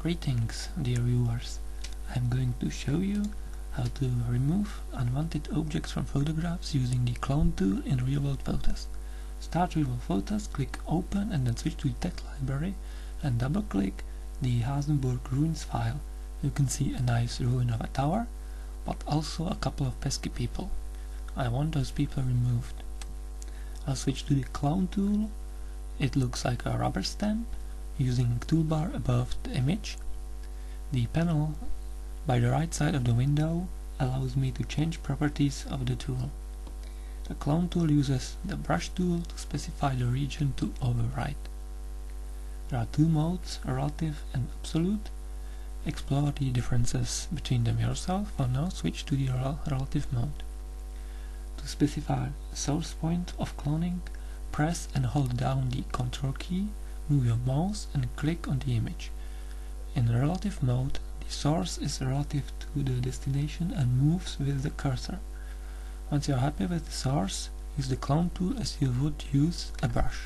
Greetings, dear viewers. I'm going to show you how to remove unwanted objects from photographs using the clone tool in Real World Photos. Start Real World Photos, click Open and then switch to the text library and double click the Hasenburg ruins file. You can see a nice ruin of a tower, but also a couple of pesky people. I want those people removed. I'll switch to the clone tool. It looks like a rubber stamp. Using toolbar above the image, the panel by the right side of the window allows me to change properties of the tool. The clone tool uses the brush tool to specify the region to overwrite. There are two modes, relative and absolute. Explore the differences between them yourself. For now, switch to the relative mode. To specify the source point of cloning, press and hold down the Ctrl key. Move your mouse and click on the image. In relative mode, the source is relative to the destination and moves with the cursor. Once you are happy with the source, use the clone tool as you would use a brush.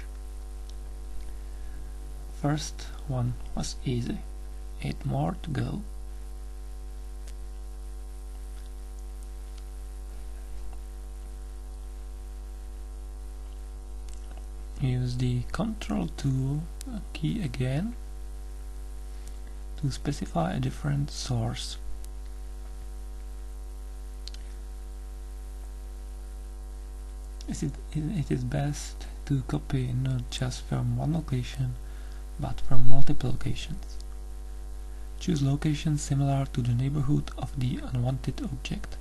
First one was easy. 8 more to go. Use the Ctrl tool key again to specify a different source. It is best to copy not just from one location, but from multiple locations. Choose locations similar to the neighborhood of the unwanted object.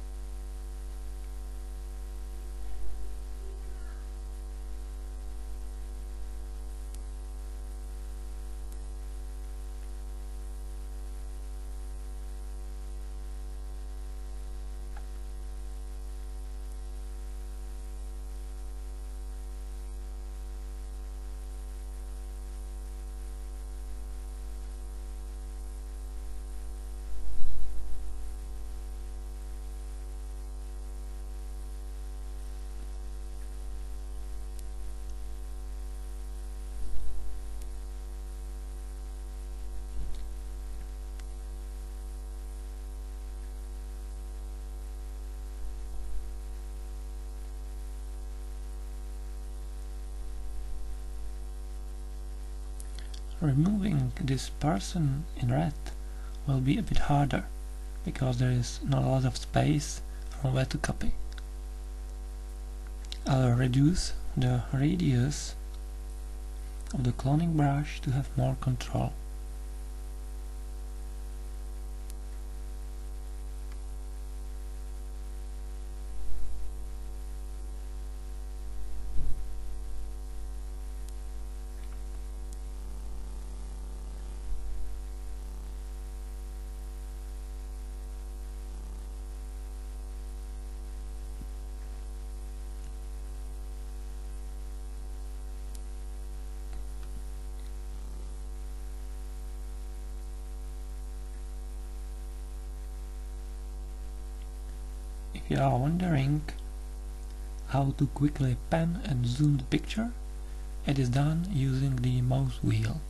Removing this person in red will be a bit harder, because there is not a lot of space from where to copy. I'll reduce the radius of the cloning brush to have more control. If you are wondering how to quickly pan and zoom the picture, it is done using the mouse wheel.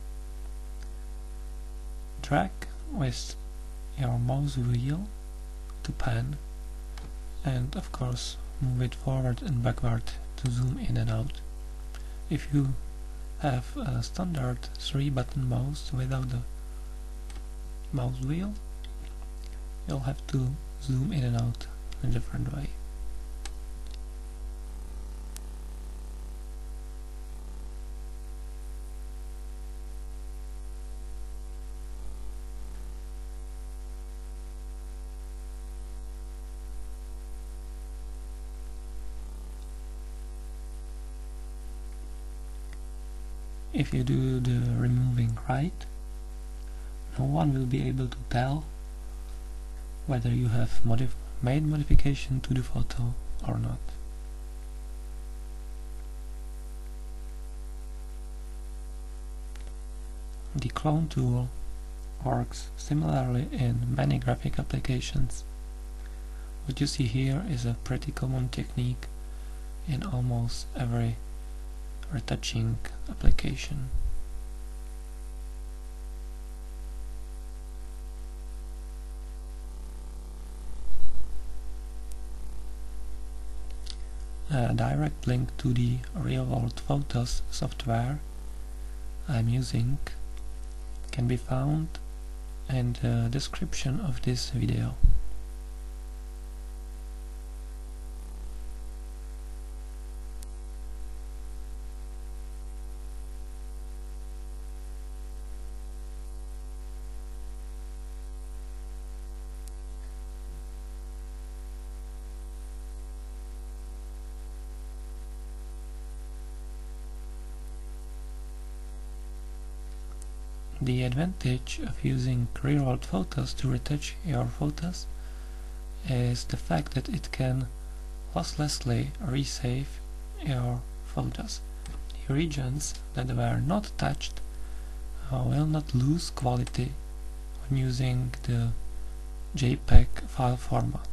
Drag with your mouse wheel to pan, and of course move it forward and backward to zoom in and out. If you have a standard 3-button mouse without the mouse wheel, you'll have to zoom in and out in a different way. If you do the removing right, no one will be able to tell whether you have made modification to the photo or not. The clone tool works similarly in many graphic applications. What you see here is a pretty common technique in almost every retouching application. a direct link to the Real World Photos software I'm using can be found in the description of this video. The advantage of using real-world photos to retouch your photos is the fact that it can losslessly resave your photos. The regions that were not touched will not lose quality when using the JPEG file format.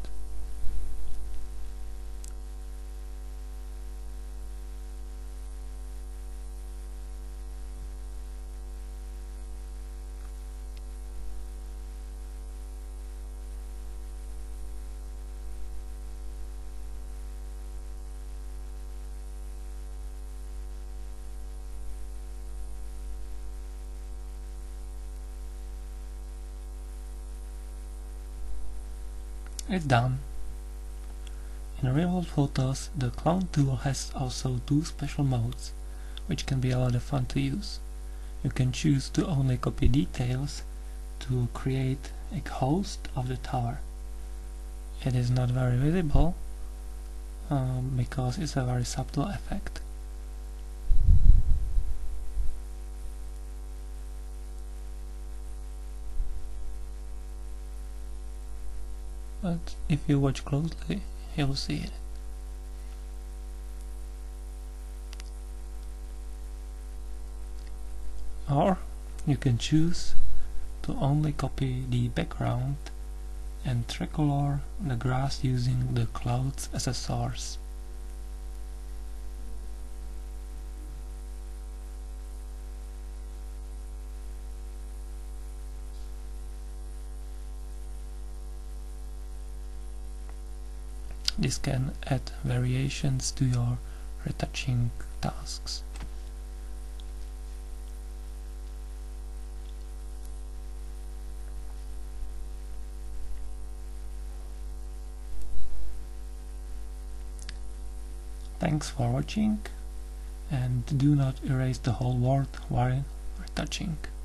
It's done. In real-world photos, the clone tool has also two special modes, which can be a lot of fun to use. You can choose to only copy details to create a host of the tower. It is not very visible because it's a very subtle effect. But if you watch closely, you'll see it. Or you can choose to only copy the background and tricolor the grass using the clouds as a source. This can add variations to your retouching tasks. Thanks for watching, and do not erase the whole world while retouching.